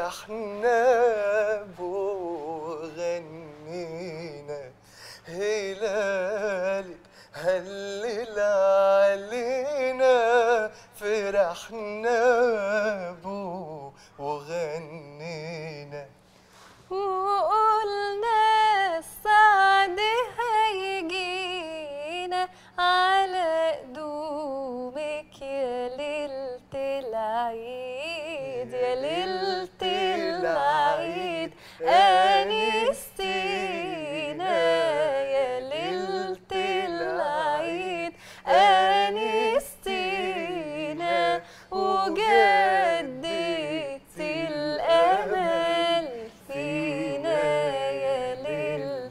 فرحنا وغنينا هلالي هلل علينا فرحنا وغنينا وقلنا السعد هيجينا على قدومك يا ليلة العيد يا ليلة العيد أنستينا يا ليلة العيد أنستينا وجدت الأمل فينا يا ليلة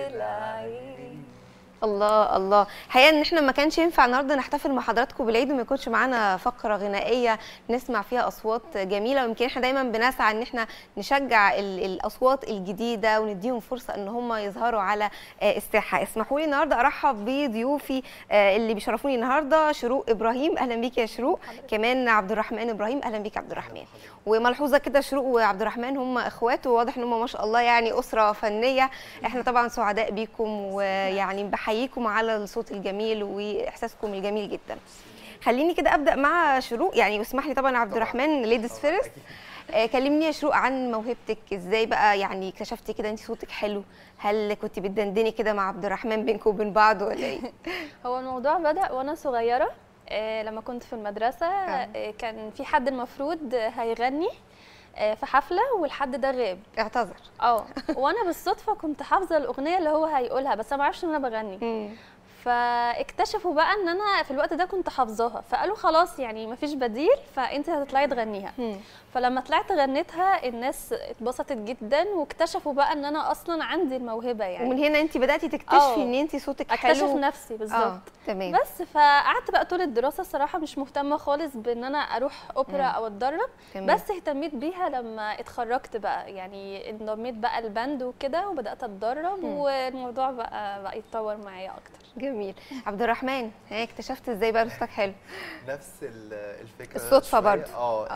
العيد. الله الله، حقيقة ان احنا ما كانش ينفع النهارده نحتفل مع حضراتكم بالعيد وما يكونش معانا فقرة غنائية نسمع فيها اصوات جميلة، ويمكن احنا دايما بنسعى ان احنا نشجع الاصوات الجديدة ونديهم فرصة ان هم يظهروا على الساحة. اسمحوا لي النهارده ارحب بضيوفي اللي بيشرفوني النهارده. شروق ابراهيم، اهلا بيك يا شروق. كمان عبد الرحمن ابراهيم، اهلا بيك عبد الرحمن. وملحوظه كده، شروق وعبد الرحمن هم اخوات، وواضح ان هم ما شاء الله يعني اسره فنيه. احنا طبعا سعداء بيكم ويعني بحييكم على الصوت الجميل واحساسكم الجميل جدا. خليني كده ابدا مع شروق يعني، واسمح لي طبعا عبد الرحمن ليديز فيرست. كلمني يا شروق عن موهبتك، ازاي بقى يعني اكتشفتي كده انت صوتك حلو؟ هل كنت بتدندني كده مع عبد الرحمن بينكم وبين بعض ولا ايه؟ هو الموضوع بدأ وانا صغيرة، لما كنت في المدرسة. كان في حد المفروض هيغني في حفلة والحد ده غاب، اعتذر. وانا بالصدفة كنت حافظة الأغنية اللي هو هيقولها، بس انا ما اعرفش ان انا بغني. فاكتشفوا بقى ان انا في الوقت ده كنت حافظاها، فقالوا خلاص يعني مفيش بديل، فانت هتطلعي تغنيها. فلما طلعت غنيتها الناس اتبسطت جدا، واكتشفوا بقى ان انا اصلا عندي الموهبه يعني. ومن هنا انت بداتي تكتشفي ان انت صوتك حلو. اكتشف نفسي بالظبط. تمام. بس فقعدت بقى طول الدراسه الصراحه مش مهتمه خالص بان انا اروح اوبرا او اتدرب. بس اهتميت بيها لما اتخرجت بقى، يعني انضميت بقى الباند وكده وبدات اتدرب، والموضوع بقى يتطور معايا اكتر. جميل. عبد الرحمن، اكتشفت ازاي بقى صوتك حلو؟ نفس الفكره، الصدفه برضه.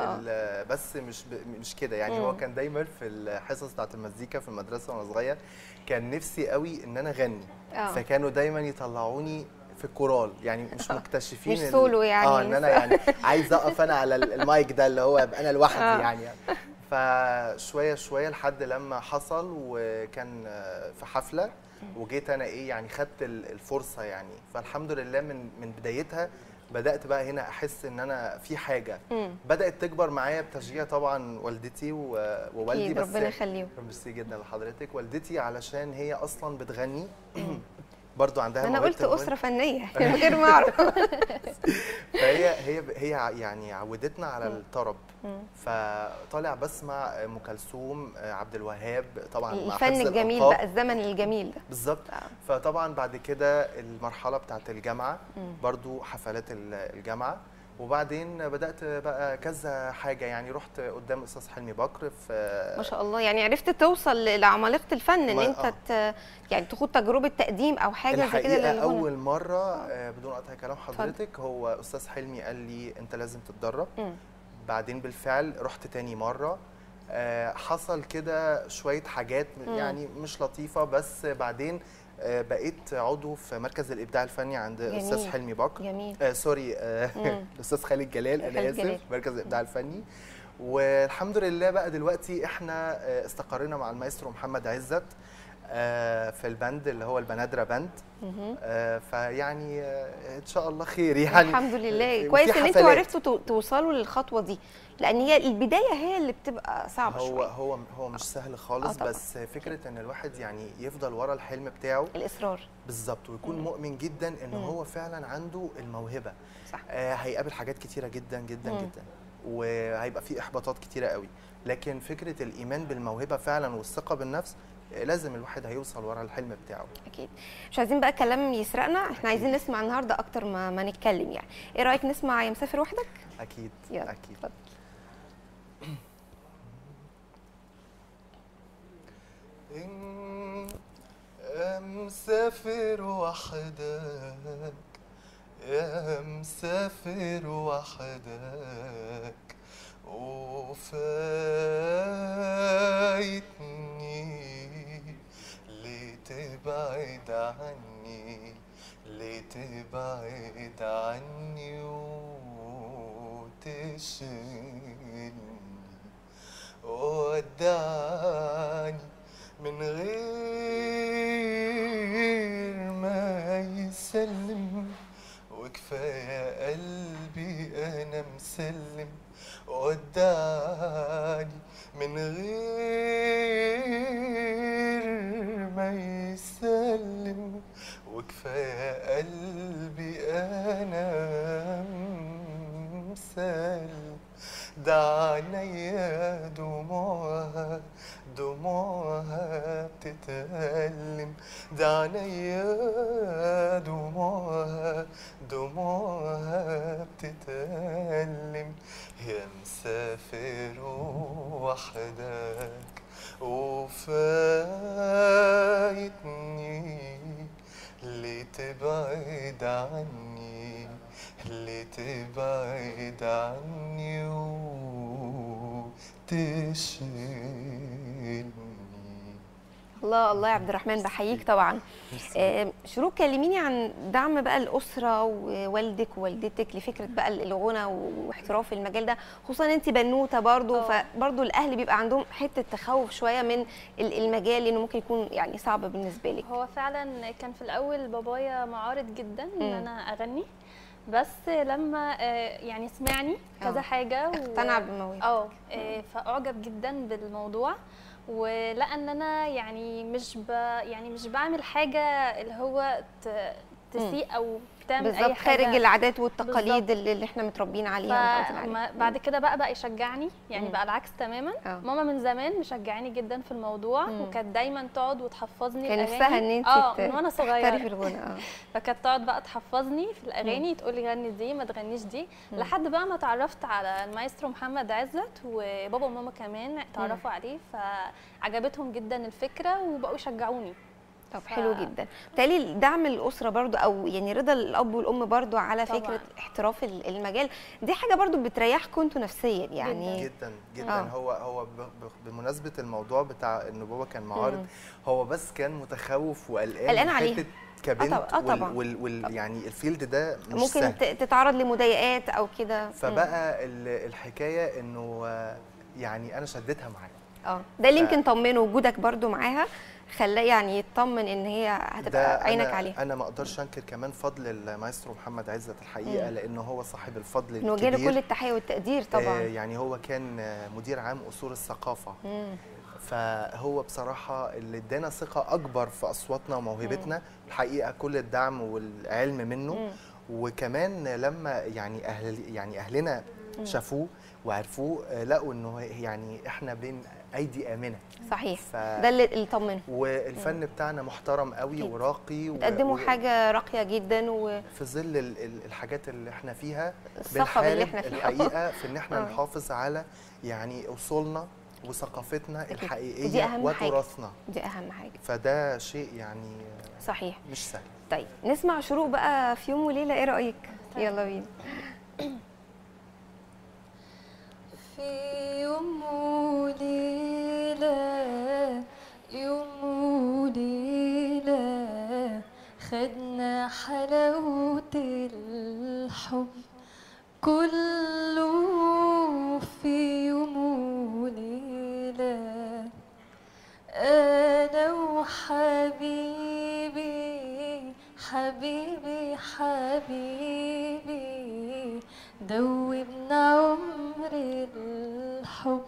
بس مش كده يعني. هو كان دايما في الحصص بتاعت المزيكا في المدرسه وانا صغير كان نفسي قوي ان انا اغني. فكانوا دايما يطلعوني في الكورال، يعني مش مكتشفين مش سولو يعني. ان انا يعني عايز اقف انا على المايك ده اللي هو ابقى انا لوحدي يعني. فشويه شويه لحد لما حصل وكان في حفله، وجيت انا يعني خدت الفرصه يعني. فالحمد لله من بدايتها بدات بقى هنا احس ان انا في حاجه. بدات تكبر معايا بتشجيع طبعا والدتي ووالدي. بس ربنا يخليهم. ميرسي جدا لحضرتك. والدتي علشان هي اصلا بتغني برضو عندها انا قلت اسره فنيه من غير ما اعرف. فهي يعني عودتنا على الطرب. فطالع بسمع ام كلثوم، عبد الوهاب طبعا مع الفن الجميل بقى، الزمن الجميل ده بالظبط. فطبعا بعد كده المرحله بتاعت الجامعه برضو حفلات الجامعه، وبعدين بدات بقى كذا حاجه يعني. رحت قدام استاذ حلمي بكر في ما شاء الله، يعني عرفت توصل لعمالقه الفن ان انت يعني تاخد تجربه تقديم او حاجه زي كده للغنى. اول مره بدون قطع كلام حضرتك، هو استاذ حلمي قال لي انت لازم تتدرب. بعدين بالفعل رحت تاني مره. حصل كده شويه حاجات يعني مش لطيفه، بس بعدين بقيت عضو في مركز الابداع الفني عند استاذ حلمي بكر. جميل. سوري، الاستاذ خالد جلال، انا اسف، مركز الابداع الفني. والحمد لله بقى دلوقتي احنا استقرينا مع المايسترو محمد عزت في الباند اللي هو البنادرة باند. فيعني ان شاء الله خير يعني. الحمد لله. كويس ان انتوا عرفتوا توصلوا للخطوه دي، لان هي البدايه هي اللي بتبقى صعبه شويه. هو مش سهل خالص. بس فكره ان الواحد يعني يفضل ورا الحلم بتاعه، الاصرار بالظبط، ويكون مؤمن جدا ان هو فعلا عنده الموهبه. صح. هيقابل حاجات كتيره جدا جدا جدا، وهيبقى فيه احباطات كتيره قوي، لكن فكره الايمان بالموهبه فعلا والثقه بالنفس لازم الواحد هيوصل ورا الحلم بتاعه. اكيد. مش عايزين بقى كلام يسرقنا، احنا عايزين نسمع النهارده اكتر ما نتكلم يعني. ايه رايك نسمع يا مسافر وحدك؟ اكيد. يلا. اكيد. يا مسافر وحدك، يا مسافر وحدك، وفايتني ليه تبعد عني، ليه تبعد عني وتشغلني، ودعني من غير ما يسلم، وكفاية قلبي أنا مسلم، ودعني من غير ما يسلم، وكفاية قلبي أنا مسلم. ده عينيا دموعها دموعها بتتألم، ده عينيا دموعها دموعها بتتألم، يا مسافر وحدك وفايتني ليه تبعد عني، ليه تبعد عني وتشغلني. الله الله يا عبد الرحمن، بحييك طبعا. شروق، كلميني عن دعم بقى الاسره ووالدك ووالدتك لفكره بقى الغنى واحتراف المجال ده، خصوصا انت بنوته برضو، فبرضو الاهل بيبقى عندهم حته تخوف شويه من المجال، لانه ممكن يكون يعني صعب بالنسبه لك. هو فعلا كان في الاول بابايا معارض جدا ان انا اغني، بس لما يعني سمعني كذا حاجه اقتنع بالموضوع، فاعجب جدا بالموضوع، ولقى ان انا يعني مش بعمل حاجه اللي هو تسيء او تعمل اي حاجه خارج العادات والتقاليد اللي احنا متربيين عليها. بعد كده بقى يشجعني، يعني بقى العكس تماما. ماما من زمان مشجعاني جدا في الموضوع، وكانت دايما تقعد وتحفظني كان الاغاني. نفسها ان انت من وانا صغيره في الغنى. فكانت تقعد بقى تحفظني في الاغاني، تقول لي غني دي ما تغنيش دي، لحد بقى ما اتعرفت على المايسترو محمد عزت، وبابا وماما كمان اتعرفوا عليه، فعجبتهم جدا الفكره وبقوا يشجعوني. طب حلو جدا. بالتالي دعم الاسره برضو، او يعني رضا الاب والام برضو على طبعا فكره احتراف المجال، دي حاجه برضو بتريحكم انتوا نفسيا يعني. جدا جدا. هو بمناسبه الموضوع بتاع ان بابا كان معارض، هو بس كان متخوف وقلقان عليها كبنت. طبعا. يعني الفيلد ده مش ممكن سهل، تتعرض لمضايقات او كده. فبقى الحكايه انه يعني انا شدتها معايا. ده اللي يمكن طمنه، وجودك برضو معاها خلاه يعني يطمن ان هي هتبقى عينك عليها. انا ما اقدرش انكر كمان فضل المايسترو محمد عزت الحقيقه، لانه هو صاحب الفضل الكبير. نوجه له كل التحيه والتقدير طبعا. يعني هو كان مدير عام اصول الثقافه، فهو بصراحه اللي ادانا ثقه اكبر في اصواتنا وموهبتنا الحقيقه، كل الدعم والعلم منه. وكمان لما يعني اهلنا شافوه وعرفوه، لقوا انه يعني احنا بين ايدي امنه. صحيح. ده اللي طمنه. والفن بتاعنا محترم قوي وراقي، بتقدموا حاجه راقيه جدا، في ظل الحاجات اللي احنا فيها الصخب اللي احنا فيها الحقيقه، في ان احنا نحافظ على يعني اصولنا وثقافتنا الحقيقيه وتراثنا. دي اهم حاجه. فده شيء يعني صحيح مش سهل. طيب نسمع شروق بقى في يوم وليله، ايه رايك؟ يلا بينا. في يوم وليلة، يوم وليلة، خدنا حلاوة الحب كله في يوم وليلة، أنا وحبيبي حبيبي حبيبي، دوبنا عمر الحب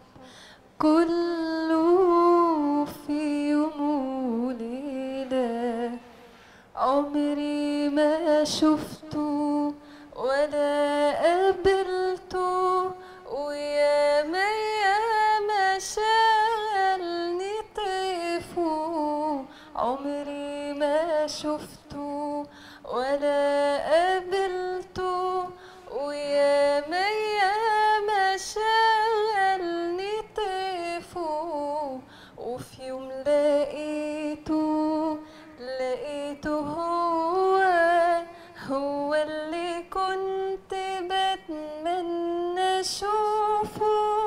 كله في يوم وليلة، عمري ما شفته ولا قابلته، وياما ياما شغلني طيفه، عمري ما شفته ولا قابلته، وياما ياما شغلني طيفه، وفي يوم لقيته هو اللي كنت بتمنى اشوفه.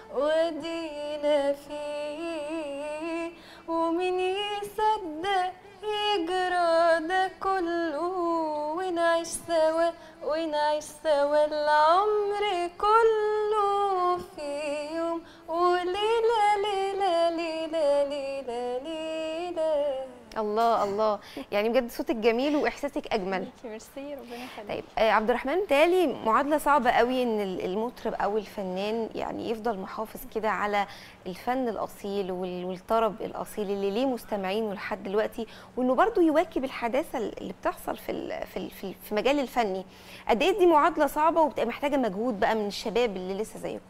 ودينا فيه، ومين يصدق يجرى ده كله، ونعيش سوا ونعيش سوا العمر كله في يوم وليلة ليلة ليلة ليلة ليلة. الله الله، يعني بجد صوتك جميل واحساسك اجمل. ميرسي، ربنا يخليك. طيب عبد الرحمن، تالي معادله صعبه قوي ان المطرب او الفنان يعني يفضل محافظ كده على الفن الاصيل والطرب الاصيل اللي ليه مستمعين لحد دلوقتي، وانه برضو يواكب الحداثه اللي بتحصل في مجال الفني. قد ايه دي معادله صعبه وبتبقى محتاجه مجهود بقى من الشباب اللي لسه زيكم؟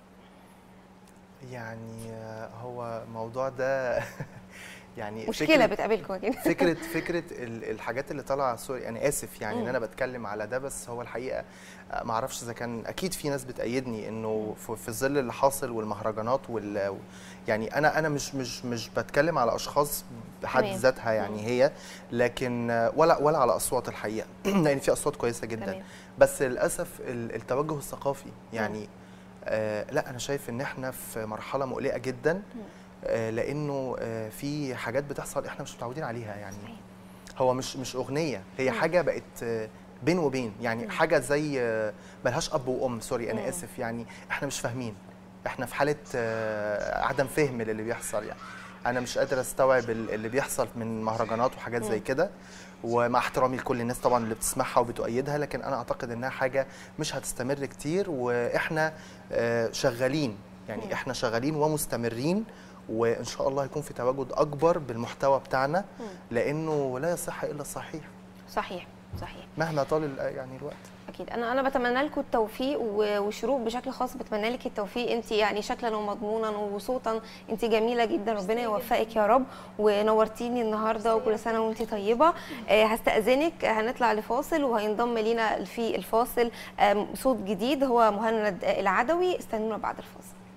يعني هو الموضوع ده يعني مشكله بتقابلكم اكيد. فكره الحاجات اللي طالعه، سوري انا اسف يعني ان انا بتكلم على ده، بس هو الحقيقه ما اعرفش اذا كان اكيد في ناس بتأيدني انه في ظل اللي حاصل والمهرجانات يعني انا مش بتكلم على اشخاص بحد ذاتها يعني هي، لكن ولا على اصوات الحقيقه لان في اصوات كويسه جدا، بس للاسف التوجه الثقافي يعني لا انا شايف ان احنا في مرحله مقلقه جدا، لانه في حاجات بتحصل احنا مش متعودين عليها. يعني هو مش اغنيه، هي حاجه بقت بين وبين، يعني حاجه زي ملهاش اب وام، سوري انا اسف، يعني احنا مش فاهمين، احنا في حاله عدم فهم للي بيحصل. يعني انا مش قادر استوعب اللي بيحصل من مهرجانات وحاجات زي كده، ومع احترامي لكل الناس طبعا اللي بتسمعها وبتؤيدها، لكن انا اعتقد انها حاجه مش هتستمر كتير، واحنا شغالين، يعني احنا شغالين ومستمرين، وان شاء الله هيكون في تواجد اكبر بالمحتوى بتاعنا، لانه لا يصح الا الصحيح. صحيح صحيح، مهما طال يعني الوقت. اكيد. انا بتمنى لكم التوفيق، وشروق بشكل خاص بتمنى لك التوفيق. انت يعني شكلا ومضمونا وصوتا انت جميله جدا، ربنا يوفقك يا رب، ونورتيني النهارده، وكل سنه وانت طيبه. هستأذنك، هنطلع لفاصل، وهينضم لينا في الفاصل صوت جديد هو مهند العدوي. استنونا بعد الفاصل.